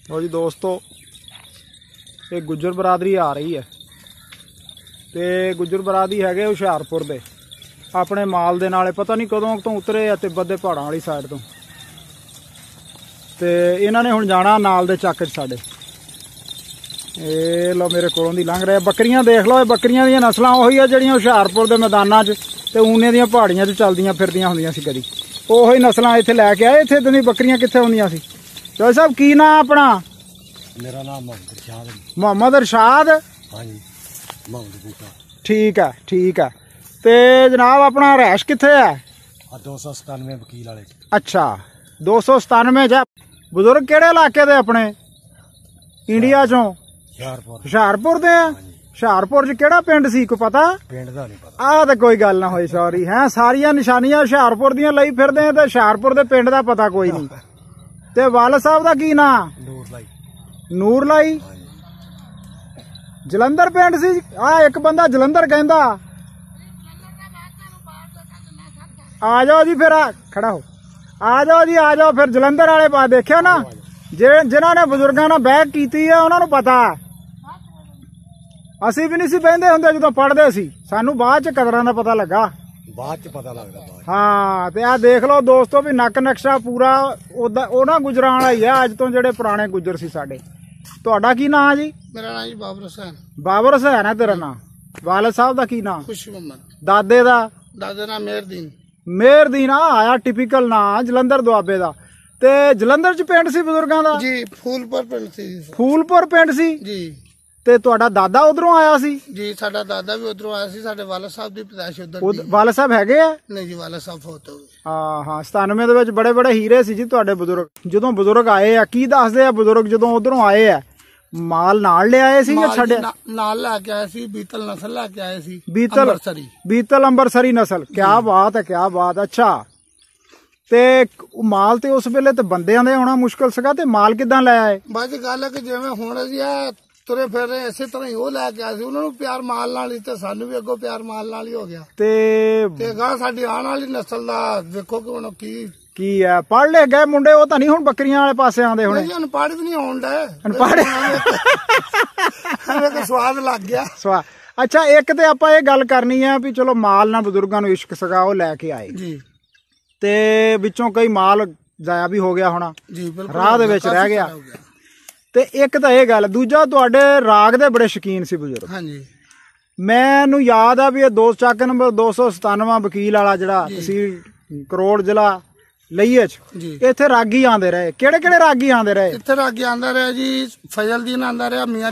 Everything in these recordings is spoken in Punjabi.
लो जी दोस्तों, ये गुज्जर बरादरी आ रही है तो गुज्जर बरादरी है हुशियारपुर दे अपने माल दे नाले पता नहीं कदों तो उतरे आ तिब्बत के पहाड़ों वाली साइड तो इन्हों ने हुण जाना नाल दे चक साडे। ये लो मेरे कोलों दी लंघ रहे बकरियां देख लो, बकरियां दी नस्लां उही आ जिहड़ियां हुशियारपुर दे मैदानां च ते ऊने दी पहाड़ियां च चलदियां फिरदियां हुंदियां सी कदी, उही नस्लां इत्थे लैके आए। इत्थे इदां दी बकरियां कित्थे हुंदियां सी? चौधरी साहब की नाम अपना? मेरा नाम मोहम्मद इरशाद। मोहम्मद इरशाद? हाँ जी, मोहम्मद बूटा। ठीक है ठीक है। ते जनाब अपना रैश कित्थे है? 297 वकील वाले। अच्छा 297 च। बुजुर्ग किहड़े इलाके दे अपने इंडिया चों? हुशियारपुर दे? हुशियारपुर च किहड़ा पिंड सी कोई पता? पिंड दा नहीं पता। आह ते कोई गल ना होई, सॉरी है। सारियां निशानियां हुशियारपुर दियां लई फिरदे ते हुशियारपुर दे पिंड दा पता कोई नहीं। ते वालिद साहब दा की नाम? नूरलाई। नूरलाई जलंधर पिंड सी। आ एक बंदा जलंधर कहंदा। आ जाओ जी फिर खड़ा हो, आ जाओ जी आ जाओ फिर। जलंधर वाले पास देखियो ना जिन्हों ने बुजुर्गों ने बैठ की है उन्होंने पता। असी भी नहीं सी बहते होंगे जो पढ़ते सी, सानू बाद च कदरां दा पता लगा। बाद च पता लगदा। हाँ ते आ देख लो दोस्तों भी नक नक्शा पूरा उन्हां गुजरां वाला ही है अज तो जेडे पुराने गुजर सी साडे। तुहाडा की नाम जी? मेरा नाम जी बाबर हुसैन। बाबर हुसैन है तेरा नाम? वालिद साहब दा की नाम? खुशी मोहम्मद। दादे दा? दादे नाम मेहरदीन। मेहरदीन आया टिपिकल नाम जलंधर दुआबे दा। ते जलंधर च पिंड सी बुजुर्गां दा? जी फूलपुर पिंड सी। फूलपुर पिंड सी जी। ते तुहाडा दादा उधरों आया सी? जी साडा दादा भी उधरों आया सी। साडे वालिद साहब दी पैदाइश उधर दी। वालिद साहब हैगे आ? नहीं जी वालिद साहब फौत हो गए। हाँ हाँ 97 ਦੇ ਵਿੱਚ बड़े बड़े हीरे सी जी तुहाडे बुजुर्ग। ਜਦੋਂ बुजुर्ग आए आ की दसदे आ बुजुर्ग ਜਦੋਂ उधरों आए आ माल नाल ले आए सी या छड़े? नाल लेके आए सी, बीतल नस्ल लेके आए सी। बीतल अंबरसरी नस्ल। क्या बात है क्या बात। अच्छा ते माल ते उस वेले ते बंदियां दे होना मुश्किल सीगा ते माल किदां ले आए? बस गल है कि जिवें हुण असीं तुरे फिर रहे इसे तरह ही वो लैके आए सी। उन्होंने प्यार माल नाल ही ते सानू भी अगों प्यार माल नाल ही हो गया। ते गां साडी आने वाली नस्ल दा देखो कि हुण की है पढ़ ले गए मुंडे वो तो नहीं हुण बकरियां वाले पासे आंदे हुणे? अनपढ़ भी नहीं होण डे, अनपढ़ स्वाद लग गया स्वाद। अच्छा एक ते आपां ये गल करनी है भी चलो माल ना बुजुर्गां नूं इश्क सगा वो लैके आए जी ते विचों कई माल जाया भी हो गया होना जी, बिल्कुल राह दे विच रह गया। ते एक तां ये गल, दूजा तुहाडे राग दे बड़े शौकीन सी बुजुर्ग। हाँ जी मैनूं याद आ भी ये चक नंबर 297 वकील वाला जिहड़ा तहसील करोड़ जिला लईए च इत्थे रागी आंदे रहे। किहड़े किहड़े रागी आंदे रहे इत्थे? रागी आंदा रहा जी फजलदीन आंदा रहा मियां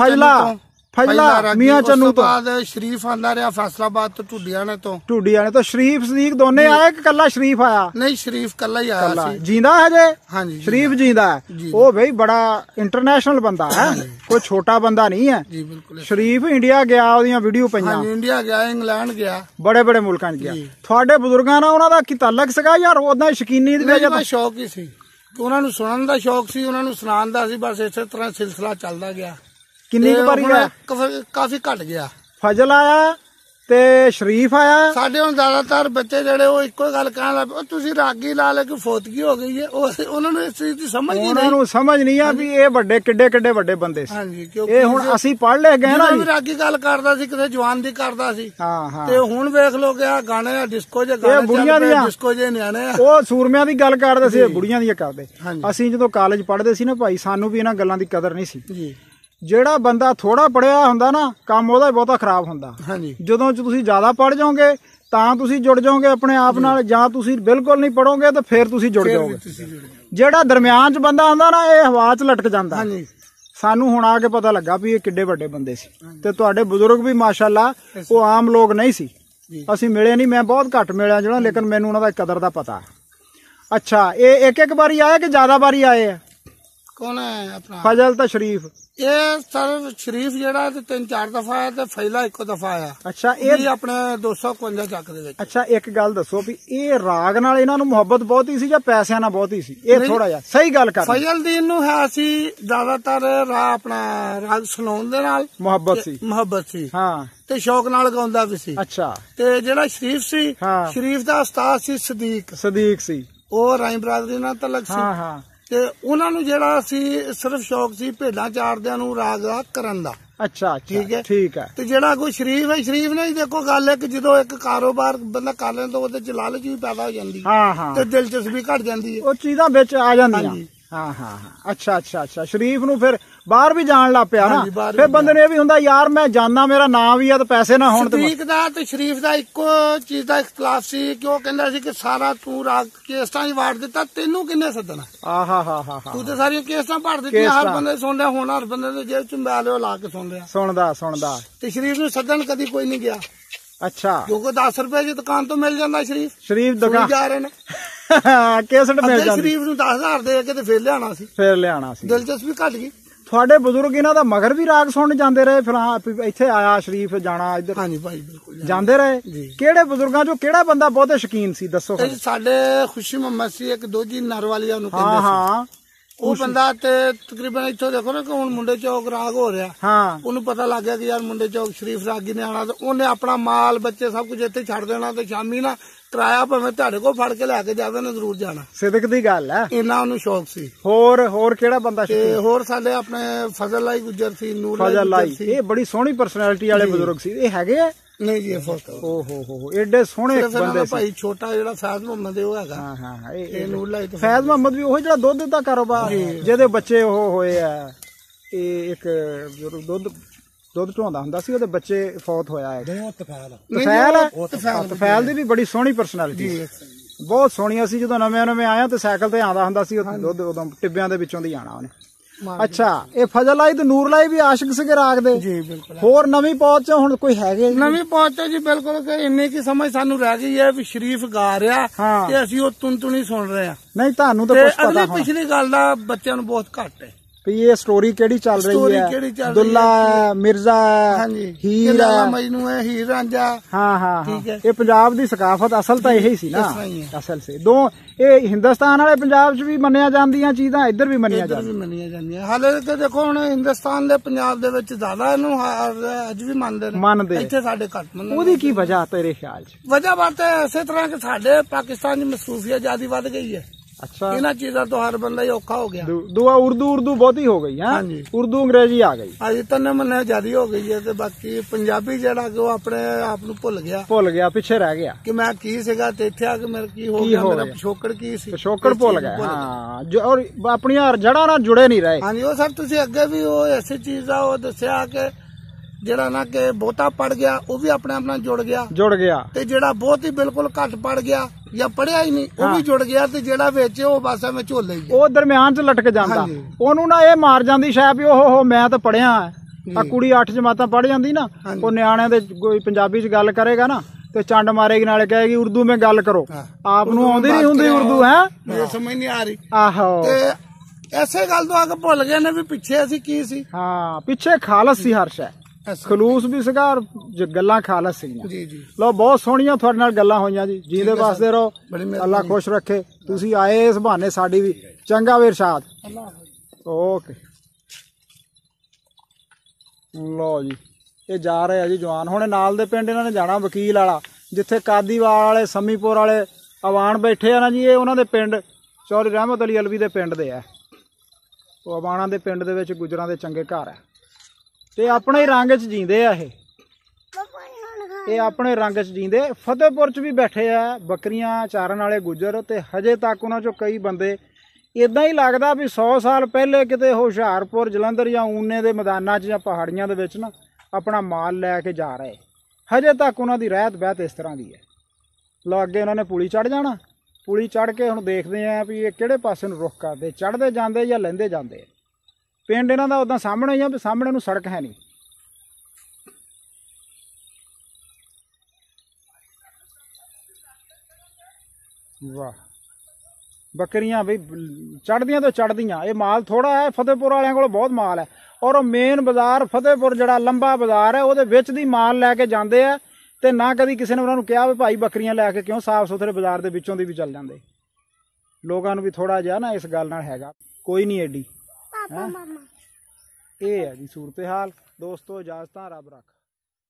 फजला मियां चन्नू तो। बाद शरीफ आंदा रहा फैसलाबाद तो टूडियाने तो शरीफ सदीक दोने आए कि कल्ला शरीफ आया? नहीं शरीफ कल्ला ही आया सी। जींदा है जे? हाँ जी शरीफ जींदा है। ओ भाई बड़ा इंटरनेशनल बंदा है, कोई छोटा बंदा नहीं है जी। बिल्कुल शरीफ इंडिया गया, ओदियां वीडियो पईयां। इंडिया गया, इंग्लैंड गया, बड़े बड़े मुल्कां च गया। तुहाडे बुजुर्गां नाल उहनां दा की ताल्लुक सीगा यार ओदां शकीनी दी वजह? शौक ही सी, उहनां नूं सुणन दा शौक सी, उहनां नूं सुणान दा सी। बस इसे तरह सिलसिला चलदा गया। किन्नी बारी काफी घट गया। फजल आया ते शरीफ आया। साडे हुण ज्यादातर बच्चे जेहड़े ओ इक्को गल कहण लग पे तुसीं रागी ला ले कि फोतगी हो गई है। उन्हां नूं इस चीज दी समझ ही नहीं। उन्हां नूं समझ नहीं आ भी ये बड़े किड्डे किड्डे बड़े बंदे सी। हां जी क्योंकि ये हुण असीं पढ़ ले गए ना। रागी गल करदा सी किते जवान दी करदा सी। हां हां ते हुण वेख लो कि गाने डिस्को जे गाने बुढ़ियां दी डिस्को जे न्याणे ओ सूरमियां दी गल करदे सी, बुढ़ियां दी करदे। असीं जदों कॉलेज पढ़दे सी ना भाई सानू भी इन्हां गल्लां दी कदर नहीं सी जी। ਜਿਹੜਾ ਬੰਦਾ ਥੋੜਾ ਪੜਿਆ ਹੁੰਦਾ ਨਾ ਕੰਮ ਉਹਦਾ ਬਹੁਤਾ ਖਰਾਬ ਹੁੰਦਾ। ਜਦੋਂ ਤੁਸੀਂ ਜ਼ਿਆਦਾ ਪੜ ਜਾਓਗੇ ਤਾਂ ਤੁਸੀਂ ਜੁੜ ਜਾਓਗੇ ਆਪਣੇ ਆਪ ਨਾਲ, ਜਾਂ ਤੁਸੀਂ ਬਿਲਕੁਲ ਨਹੀਂ ਪੜੋਗੇ ਤਾਂ ਫਿਰ ਤੁਸੀਂ ਜੁੜ ਜਾਓਗੇ। ਜਿਹੜਾ ਦਰਮਿਆਨ ਚ ਬੰਦਾ ਹੁੰਦਾ ਨਾ ਇਹ ਹਵਾ ਚ ਲਟਕ ਜਾਂਦਾ। ਸਾਨੂੰ ਹੁਣ ਆ ਕੇ ਪਤਾ ਲੱਗਾ ਵੀ ਇਹ ਕਿੱਡੇ ਵੱਡੇ ਬੰਦੇ ਸੀ। ਤੇ ਤੁਹਾਡੇ ਬਜ਼ੁਰਗ ਵੀ ਮਾਸ਼ਾਅੱਲਾ ਉਹ ਆਮ ਲੋਕ ਨਹੀਂ ਸੀ। ਅਸੀਂ ਮਿਲੇ ਨਹੀਂ, ਮੈਂ ਬਹੁਤ ਘੱਟ ਮਿਲਿਆ ਜਿਹੜਾ, ਲੇਕਿਨ ਮੈਨੂੰ ਉਹਨਾਂ ਦਾ ਕਦਰ ਦਾ ਪਤਾ। ਅੱਛਾ ਇਹ ਇੱਕ ਇੱਕ ਵਾਰੀ ਆਏ ਕਿ ਜ਼ਿਆਦਾ ਵਾਰੀ ਆਏ ਆ? कौन है अपना? फजल तो शरीफ। ये सर शरीफ जेड़ा 3-4 दफा है ते फैला एको दफा आया। अच्छा ये अपने 251 चक दे विच। अच्छा एक गल दसो भी ये राग नाल इन्हां नूं मुहब्बत बहुत ही सी या पैसिਆਂ ਨਾਲ बहुत ही सी? ये थोड़ा जिहा सही गल कर। फजलदीन नूं है सी ज्यादातर अपना राग सुनाउण दे नाल मुहब्बत सी हां ते शौक नाल गाउंदा भी सी। अच्छा ते जेड़ा शरीफ सी शरीफ दा उस्ताद सी सदीक सी। ओ राई बरादरी नाल तलक सी। हां हां ਤੇ ਉਹਨਾਂ ਨੂੰ ਜਿਹੜਾ ਸੀ ਸਿਰਫ ਸ਼ੌਕ ਸੀ ਭੇਡਾਂ ਚਾਰਦਿਆਂ ਨੂੰ ਰਾਗ ਦਾ ਕਰਨ ਦਾ। ਅੱਛਾ ਠੀਕ ਹੈ ਠੀਕ ਹੈ। ਤੇ ਜਿਹੜਾ ਕੋਈ ਸ਼ਰੀਫ ਹੈ, ਸ਼ਰੀਫ ਨੇ ਦੇਖੋ ਗੱਲ ਹੈ ਕਿ ਜਦੋਂ ਇੱਕ ਕਾਰੋਬਾਰ ਬੰਦਾ ਕਰ ਲੈਂਦਾ ਤਾਂ ਉਹਦੇ ਚ ਲਾਲਚ ਵੀ ਪੈਦਾ ਹੋ ਜਾਂਦੀ ਹੈ ਤੇ ਦਿਲਚਸਪੀ ਘਟ ਜਾਂਦੀ ਹੈ, ਉਹ ਚੀਜ਼ਾਂ ਵਿੱਚ ਆ ਜਾਂਦੀਆਂ। ਹਾਂ ਹਾਂ ਹਾਂ ਅੱਛਾ ਅੱਛਾ ਅੱਛਾ। ਸ਼ਰੀਫ ਨੂੰ ਫਿਰ ਬਾਹਰ ਵੀ ਜਾਣ ਲੱਗ ਪਿਆ ਨਾ, ਫਿਰ ਬੰਦੇ ਨੂੰ ਇਹ ਵੀ ਹੁੰਦਾ ਯਾਰ ਮੈਂ ਜਾਣਾ, ਮੇਰਾ ਨਾਮ ਵੀ ਆ ਤੇ ਪੈਸੇ ਨਾ ਹੋਣ। ਸਦੀਕ ਦਾ ਤੇ ਸ਼ਰੀਫ ਦਾ ਇੱਕੋ ਚੀਜ਼ ਦਾ ਇਖਤਲਾਫ ਸੀ ਕਿ ਉਹ ਕਹਿੰਦਾ ਸੀ ਕਿ ਸਾਰਾ ਤੂੰ ਰਾਗ ਕੇਸਟਾਂ 'ਚ ਵਾੜ ਦਿੱਤਾ, ਤੈਨੂੰ ਕਿੰਨੇ ਸੱਦਣਾ? ਆਹਾ ਹਾ ਹਾ ਤੂੰ ਤੇ ਸਾਰੀਆਂ ਕੇਸਟਾਂ ਭਰ ਦਿੱਤੀਆਂ, ਹਰ ਬੰਦੇ ਸੁਣ ਰਿਹਾ, ਹੁਣ ਹਰ ਬੰਦੇ ਦੇ ਜੇਬ 'ਚ ਮੋਬਾਈਲ ਉਹ ਲਾ ਕੇ ਸੁਣ ਰਿਹਾ, ਸੁਣਦਾ। ਤੇ ਸ਼ਰੀਫ ਨੂੰ ਸੱਦਣ ਕਦੀ ਕੋਈ ਨਹੀਂ ਗਿਆ। ਅੱਛਾ, ਕਿਉਂਕਿ 10 ਰੁਪਏ ਦੀ ਦੁਕਾਨ ਤੋਂ ਮਿਲ ਜਾਂਦਾ ਸ਼ਰੀਫ ਦੁਕਾਨ ਜਾ ਰਹੇ ਨੇ ਕੇਸਟ ਮਿਲ ਜਾਂਦੀ। ਸ਼ਰੀਫ ਨੂੰ 10,000 ਦੇ ਕੇ ਤੇ ਫੇਰ ਲਿਆਣਾ ਸੀ। ਦਿਲਚਸਪੀ ਘਟ ਗਈ। ਤੁਹਾਡੇ ਬਜ਼ੁਰਗ ਇਹਨਾਂ ਦਾ ਮਗਰ ਵੀ ਰਾਗ ਸੁਣਨ ਜਾਂਦੇ ਰਹੇ, ਫਿਰ ਇੱਥੇ ਆਇਆ ਸ਼ਰੀਫ ਜਾਣਾ ਇੱਧਰ? ਹਾਂਜੀ ਭਾਈ ਬਿਲਕੁਲ ਜਾਂਦੇ ਰਹੇ। ਕਿਹੜੇ ਬਜ਼ੁਰਗਾਂ ਚੋਂ ਕਿਹੜਾ ਬੰਦਾ ਬਹੁਤੇ ਸ਼ੌਕੀਨ ਸੀ ਦੱਸੋ? ਸਾਡੇ ਖੁਸ਼ੀ ਮੁਹੰਮਦ ਸੀ, ਇੱਕ ਦੋਜੀ ਨਰਵਾਲੀਆ ਨੂੰ ਕਹਿੰਦੇ ਸੀ। ਉਹ ਬੰਦਾ ਤੇ ਤਕਰੀਬਨ ਇੱਥੋਂ ਦੇਖੋ ਨਾ ਕਿ ਹੁਣ ਮੁੰਡੇ ਚੌਕ ਰਾਗ ਹੋ ਰਿਹਾ, ਉਹਨੂੰ ਪਤਾ ਲੱਗ ਗਿਆ ਕਿ ਯਾਰ ਮੁੰਡੇ ਚੌਕ ਸ਼ਰੀਫ ਰਾਗੀ ਨੇ ਆਣਾ, ਤੇ ਉਹਨੇ ਆਪਣਾ ਮਾਲ ਬੱਚੇ ਸਭ ਕੁਝ ਇੱਥੇ ਛੱਡ ਦੇਣਾ ਤੇ ਸ਼ਾਮੀ ਨਾ ਕਿਰਾਇਆ ਭਾਵੇਂ ਤੁਹਾਡੇ ਕੋਲ ਫੜ ਕੇ ਲੈ ਕੇ ਜਾਵੇ ਨਾ ਜ਼ਰੂਰ ਜਾਣਾ। ਸਿਦਕ ਦੀ ਗੱਲ ਹੈ, ਇੰਨਾ ਉਹਨੂੰ ਸ਼ੌਕ ਸੀ। ਹੋਰ ਕਿਹੜਾ ਬੰਦਾ? ਤੇ ਹੋਰ ਸਾਡੇ ਆਪਣੇ ਫਜ਼ਲ ਲਾਈ ਗੁੱਜਰ ਸੀ, ਨੂਰ ਲਾਈ ਸੀ। ਇਹ ਬੜੀ ਸੋਹਣੀ ਪਰਸਨੈਲਿਟੀ ਵਾਲੇ ਬਜ਼ੁਰਗ ਸੀ। ਇਹ ਹੈਗੇ ਆ? ਨਹੀਂ ਜੀ, ਓ ਹੋ ਏਡੇ ਸੋਹਣੇ ਬੰਦੇ ਸੀ। ਭਾਈ ਛੋਟਾ ਜਿਹੜਾ ਫੈਜ਼ ਮੁਹੰਮਦ ਉਹ ਹੈਗਾ। ਹਾਂ ਇਹ ਨੂਰ ਲਾਈ ਤੇ ਫੈਜ਼ ਮੁਹੰਮਦ ਵੀ ਉਹ ਜਿਹੜਾ ਦੁੱਧ ਦਾ ਕਾਰੋਬਾਰ, ਜਿਹਦੇ ਬੱਚੇ ਉਹ ਹੋਏ ਆ। ਇਹ ਇੱਕ ਦੁੱਧ ਢੋਂਦਾ ਹੁੰਦਾ ਸੀ, ਉਹਦੇ ਬੱਚੇ ਫੌਤ ਹੋਇਆ ਹੈ। ਤਫੈਲ ਦੀ ਵੀ ਬੜੀ ਸੋਹਣੀ ਪਰਸਨੈਲਿਟੀ, ਬਹੁਤ ਸੋਹਣੀ। ਅਸੀਂ ਜਦੋਂ ਨਵੇਂ ਆਇਆ ਤੇ ਸਾਈਕਲ ਤੇ ਆਉਂਦਾ ਹੁੰਦਾ ਸੀ, ਦੁੱਧ ਉਦੋਂ ਟਿੱਬਿਆਂ ਦੇ ਵਿੱਚੋਂ ਦੀ ਆਣਾ ਉਹਨੇ। ਅੱਛਾ, ਇਹ ਫਜ਼ਲ ਲਾਈ ਤੇ ਨੂਰ ਲਾਈ ਵੀ ਆਸ਼ਿਕ ਸੀਗੇ ਰਾਗ ਦੇ? ਜੀ ਬਿਲਕੁਲ। ਹੋਰ ਨਵੀਂ ਪਹੁੰਚ ਚ ਹੁਣ ਕੋਈ ਹੈਗੇ? ਨਵੀਂ ਪਹੁੰਚ ਚ ਜੀ ਬਿਲਕੁਲ ਇੰਨੀ ਕੀ ਸਮਝ ਸਾਨੂੰ ਰਹਿ ਗਈ ਹੈ ਵੀ ਸ਼ਰੀਫ ਗਾ ਰਿਹਾ ਤੇ ਅਸੀਂ ਉਹ ਤੁਨ ਸੁਣ ਰਹੇ ਹਾਂ। ਨਹੀਂ, ਤੁਹਾਨੂੰ ਤਾਂ ਕੁਝ ਪਤਾ ਹੋਣਾ। ਪਿਛਲੀ ਗੱਲ ਦਾ ਬੱਚਿਆਂ ਨੂੰ ਬਹੁਤ ਘੱਟ ਹੈ ਵੀ ਇਹ ਸਟੋਰੀ ਕਿਹੜੀ ਚੱਲ ਰਹੀ ਹੈ। ਦੁੱਲਾ ਮਿਰਜ਼ਾ, ਹੀਰ ਮਜਨੂ ਹੈ, ਹੀਰ ਰਾਂਝਾ। ਹਾਂ ਠੀਕ ਹੈ। ਇਹ ਪੰਜਾਬ ਦੀ ਸਕਾਫਤ ਅਸਲ ਤਾਂ ਇਹੀ ਸੀ ਨਾ, ਅਸਲ ਸੇ ਦੋ। ਇਹ ਹਿੰਦੁਸਤਾਨ ਵਾਲੇ ਪੰਜਾਬ 'ਚ ਵੀ ਮੰਨਿਆ ਜਾਂਦੀਆਂ ਚੀਜ਼ਾਂ, ਇੱਧਰ ਵੀ ਮੰਨਿਆ ਜਾਂਦੀਆਂ। ਹਾਲੇ ਤੇ ਦੇਖੋ ਹੁਣ ਹਿੰਦੁਸਤਾਨ ਦੇ ਪੰਜਾਬ ਦੇ ਵਿੱਚ ਜ਼ਿਆਦਾ ਇਹਨੂੰ ਅੱਜ ਵੀ ਮੰਨਦੇ, ਇੱਥੇ ਸਾਡੇ ਘੱਟ ਮੰਨਦੇ। ਉਹਦੀ ਕੀ ਵਜ੍ਹਾ ਤੇਰੇ ਖਿਆਲ 'ਚ? ਵਜ੍ਹਾ ਬਾਤ ਹੈ ਇਸੇ ਤਰ੍ਹਾਂ ਕਿ ਸਾਡੇ ਪਾਕਿਸਤਾਨ 'ਚ ਮਸਰੂਫੀਅਤ ਜ਼ਿਆਦਾ ਵੱਧ ਗਈ ਹੈ। ਅੱਛਾ, ਇਹਨਾਂ ਚੀਜ਼ਾਂ ਤੋਂ ਹਰ ਬੰਦਾ ਹੀ ਔਖਾ ਹੋ ਗਿਆ। ਉਰਦੂ ਬਹੁਤੀ ਹੋ ਗਈ ਹੈ। ਉਰਦੂ ਅੰਗਰੇਜ਼ੀ ਆ ਗਈ। ਹਾਂਜੀ, ਤੰਨੇ ਮੰਨੇ ਜ਼ਿਆਦਾ ਹੋ ਗਈ ਹੈ। ਤੇ ਬਾਕੀ ਪੰਜਾਬੀ ਜਿਹੜਾ ਕਿ ਉਹ ਆਪਣੇ ਆਪ ਨੂੰ ਭੁੱਲ ਗਿਆ, ਪਿੱਛੇ ਰਹਿ ਗਿਆ ਕਿ ਮੈਂ ਕੀ ਸੀਗਾ ਤੇ ਇੱਥੇ ਆ ਕੇ ਮੇਰਾ ਕੀ ਹੋ ਗਿਆ, ਮੇਰਾ ਪਿਛੋਕੜ ਕੀ ਸੀ, ਪਿਛੋਕੜ ਭੁੱਲ ਗਿਆ। ਹਾਂ, ਔਰ ਆਪਣੀਆਂ ਜੜ੍ਹਾਂ ਨਾਲ ਜੁੜੇ ਨਹੀਂ ਰਹੇ। ਹਾਂਜੀ, ਉਹ ਸਰ ਤੁਸੀਂ ਅੱਗੇ ਵੀ ਉਹ ਐਸੀ ਚੀਜ਼ ਦਾ ਉਹ ਦੱਸਿਆ ਕਿ ਜਿਹੜਾ ਨਾ ਕਿ ਬਹੁਤਾ ਪੜ ਗਿਆ ਉਹ ਵੀ ਆਪਣੇ ਆਪ ਨਾਲ ਜੁੜ ਗਿਆ, ਤੇ ਜਿਹੜਾ ਬਹੁਤ ਹੀ ਬਿਲਕੁਲ ਘੱਟ ਪੜ ਗਿਆ ਜਾਂ ਪੜਿਆ ਹੀ ਨਹੀਂ ਉਹ ਵੀ ਜੁੜ ਗਿਆ, ਤੇ ਜਿਹੜਾ ਵਿੱਚ ਉਹ ਬਸ ਐਵੇਂ ਝੋਲੇ ਹੀ ਉਹ ਦਰਮਿਆਨ 'ਚ ਲਟਕ ਜਾਂਦਾ। ਉਹਨੂੰ ਨਾ ਇਹ ਮਾਰ ਜਾਂਦੀ ਸ਼ਾਇਦ ਵੀ ਉਹ ਮੈਂ ਤਾਂ ਪੜਿਆ ਆ। ਕੁੜੀ 8 ਜਮਾਤਾਂ ਪੜ ਜਾਂਦੀ ਨਾ, ਉਹ ਨਿਆਣਿਆਂ ਦੇ ਕੋਈ ਪੰਜਾਬੀ 'ਚ ਗੱਲ ਕਰੇਗਾ ਨਾ ਤੇ ਚੰਡ ਮਾਰੇਗੀ, ਨਾਲੇ ਕਹੇਗੀ ਉਰਦੂ में ਗੱਲ ਕਰੋ। ਆਪ ਨੂੰ ਆਉਂਦੀ ਨਹੀਂ ਹੁੰਦੀ ਉਰਦੂ, ਹੈ ਸਮਝ ਨਹੀਂ ਆ ਰਹੀ। ਆਹੋ, ਤੇ ਐਸੇ ਗੱਲ ਤੋਂ ਆ ਕੇ ਭੁੱਲ ਗਏ ਨੇ ਵੀ ਪਿੱਛੇ ਅਸੀਂ ਕੀ ਸੀ। ਹਾਂ, ਪਿੱਛੇ ਖਾਲਸ ਸੀ ਹਰ ਸ਼ੈ, ਖਲੂਸ ਵੀ ਸੀਗਾ, ਗੱਲਾਂ ਖਾਲਸ ਸੀਗੀਆਂ। ਲੋ, ਬਹੁਤ ਸੋਹਣੀਆਂ ਤੁਹਾਡੇ ਨਾਲ ਗੱਲਾਂ ਹੋਈਆਂ ਜੀ। ਜੀਂਦੇ ਵਸਦੇ ਰਹੋ, ਅੱਲਾ ਖੁਸ਼ ਰੱਖੇ। ਤੁਸੀਂ ਆਏ ਇਸ ਬਹਾਨੇ ਸਾਡੀ ਵੀ ਚੰਗਾ ਵੀ ਇਰਸ਼ਾਦ। ਓਕੇ, ਲੋ ਜੀ, ਇਹ ਜਾ ਰਹੇ ਆ ਜੀ ਜਵਾਨ। ਹੁਣ ਨਾਲ ਦੇ ਪਿੰਡ ਇਹਨਾਂ ਨੇ ਜਾਣਾ ਵਕੀਲ ਵਾਲਾ, ਜਿੱਥੇ ਕਾਦੀਵਾਲ ਵਾਲੇ, ਸੰਮੀਪੁਰ ਵਾਲੇ ਅਵਾਨ ਬੈਠੇ ਆ ਨਾ ਜੀ। ਇਹ ਉਹਨਾਂ ਦੇ ਪਿੰਡ ਚੌਧਰੀ ਰਹਿਮਤ ਅਲੀ ਅਲਵੀ ਦੇ ਪਿੰਡ ਦੇ ਆ। ਉਹ ਅਵਾਨਾਂ ਦੇ ਪਿੰਡ ਦੇ ਵਿੱਚ ਗੁਜਰਾਂ ਦੇ ਚੰਗੇ ਘਰ ਆ, ਤੇ ਆਪਣੇ ਰੰਗ 'ਚ ਜੀਂਦੇ ਆ। ਇਹ ਆਪਣੇ ਰੰਗ 'ਚ ਜੀਂਦੇ। ਫਤਿਹਪੁਰ 'ਚ ਵੀ ਬੈਠੇ ਆ ਬੱਕਰੀਆਂ ਚਾਰਨ ਵਾਲੇ ਗੁੱਜਰ, ਤੇ ਹਜੇ ਤੱਕ ਉਹਨਾਂ 'ਚੋਂ ਕਈ ਬੰਦੇ ਇਦਾਂ ਹੀ ਲੱਗਦਾ ਵੀ 100 ਸਾਲ ਪਹਿਲੇ ਕਿਤੇ ਹੁਸ਼ਿਆਰਪੁਰ, ਜਲੰਧਰ ਜਾਂ ਊਨੇ ਦੇ ਮੈਦਾਨਾਂ 'ਚ ਜਾਂ ਪਹਾੜੀਆਂ ਦੇ ਵਿੱਚ ਨਾ ਆਪਣਾ ਮਾਲ ਲੈ ਕੇ ਜਾ ਰਹੇ। ਹਜੇ ਤੱਕ ਉਹਨਾਂ ਦੀ ਰਹਿਤ ਬਹਿਤ ਇਸ ਤਰ੍ਹਾਂ ਦੀ ਹੈ। ਲੋ, ਅੱਗੇ ਉਹਨਾਂ ਨੇ ਪੁਲੀ ਚੜ੍ਹ ਜਾਣਾ। ਪੁਲੀ ਚੜ੍ਹ ਕੇ ਹੁਣ ਦੇਖਦੇ ਆ ਵੀ ਇਹ ਕਿਹੜੇ ਪਾਸੇ ਨੂੰ ਰੁੱਖ ਕਰਦੇ, ਚੜ੍ਹਦੇ ਜਾਂਦੇ ਜਾਂ ਲੈਂਦੇ ਜਾਂਦੇ। ਪਿੰਡ ਇਹਨਾਂ ਦਾ ਉਦਾਂ ਸਾਹਮਣੇ ਹੀ ਆ, ਵੀ ਸਾਹਮਣੇ ਨੂੰ ਸੜਕ ਹੈ ਨਹੀਂ। ਵਾਹ, ਬੱਕਰੀਆਂ ਬਈ ਚੜ੍ਹਦੀਆਂ ਤੋਂ ਚੜ੍ਹਦੀਆਂ। ਇਹ ਮਾਲ ਥੋੜਾ ਹੈ, ਫਤਿਹਪੁਰ ਵਾਲਿਆਂ ਕੋਲ ਬਹੁਤ ਮਾਲ ਹੈ। ਔਰ ਮੇਨ ਬਾਜ਼ਾਰ ਫਤਿਹਪੁਰ ਜਿਹੜਾ ਲੰਬਾ ਬਾਜ਼ਾਰ ਹੈ, ਉਹਦੇ ਵਿੱਚ ਦੀ ਮਾਲ ਲੈ ਕੇ ਜਾਂਦੇ ਆ। ਤੇ ਨਾ ਕਦੀ ਕਿਸੇ ਨੇ ਉਹਨਾਂ ਨੂੰ ਕਿਹਾ ਵੀ ਭਾਈ ਬੱਕਰੀਆਂ ਲੈ ਕੇ ਕਿਉਂ, ਸਾਫ਼ ਸੁਥਰੇ ਬਾਜ਼ਾਰ ਦੇ ਵਿੱਚੋਂ ਦੀ ਵੀ ਚੱਲ ਜਾਂਦੇ। ਲੋਕਾਂ ਨੂੰ ਵੀ ਥੋੜਾ ਜਿਹਾ ਨਾ ਇਸ ਗੱਲ ਨਾਲ ਹੈਗਾ, ਕੋਈ ਨਹੀਂ ਐਡੀ। ਇਹ ਹੈ ਜੀ ਸੂਰਤ ਹਾਲ। ਦੋਸਤੋ, ਇਜਾਜ਼ਤਾਂ, ਰੱਬ ਰੱਖ।